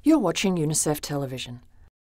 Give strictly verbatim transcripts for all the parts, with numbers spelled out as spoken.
You're watching UNICEF Television.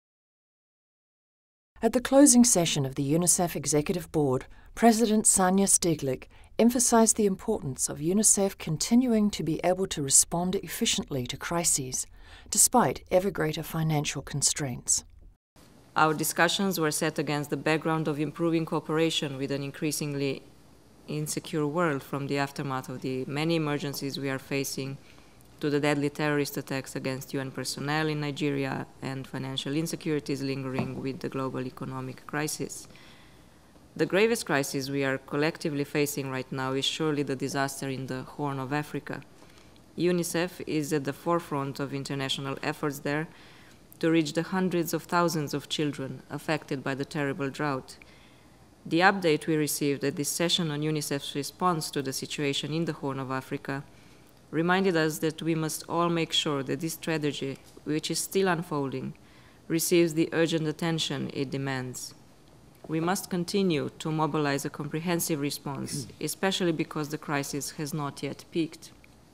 At the closing session of the UNICEF Executive Board, President Sanja Štiglic emphasized the importance of UNICEF continuing to be able to respond efficiently to crises, despite ever greater financial constraints. Our discussions were set against the background of improving cooperation with an increasingly insecure world, from the aftermath of the many emergencies we are facing to the deadly terrorist attacks against U N personnel in Nigeria and financial insecurities lingering with the global economic crisis. The gravest crisis we are collectively facing right now is surely the disaster in the Horn of Africa. UNICEF is at the forefront of international efforts there to reach the hundreds of thousands of children affected by the terrible drought. The update we received at this session on UNICEF's response to the situation in the Horn of Africa reminded us that we must all make sure that this tragedy, which is still unfolding, receives the urgent attention it demands. We must continue to mobilize a comprehensive response, especially because the crisis has not yet peaked.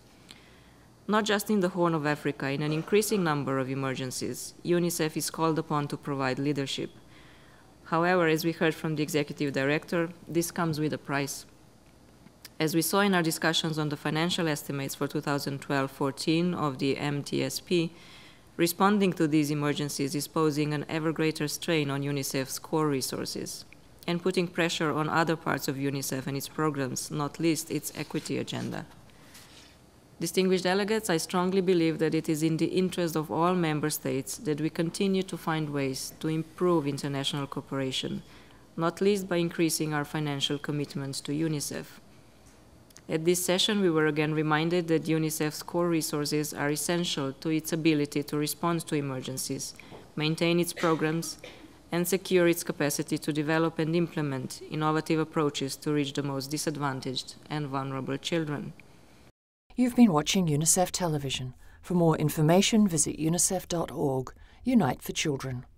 Not just in the Horn of Africa, in an increasing number of emergencies, UNICEF is called upon to provide leadership. However, as we heard from the Executive Director, this comes with a price. As we saw in our discussions on the financial estimates for two thousand twelve fourteen of the M T S P, responding to these emergencies is posing an ever greater strain on UNICEF's core resources and putting pressure on other parts of UNICEF and its programs, not least its equity agenda. Distinguished delegates, I strongly believe that it is in the interest of all member states that we continue to find ways to improve international cooperation, not least by increasing our financial commitments to UNICEF. At this session, we were again reminded that UNICEF's core resources are essential to its ability to respond to emergencies, maintain its programs, and secure its capacity to develop and implement innovative approaches to reach the most disadvantaged and vulnerable children. You've been watching UNICEF Television. For more information, visit unicef dot org. Unite for Children.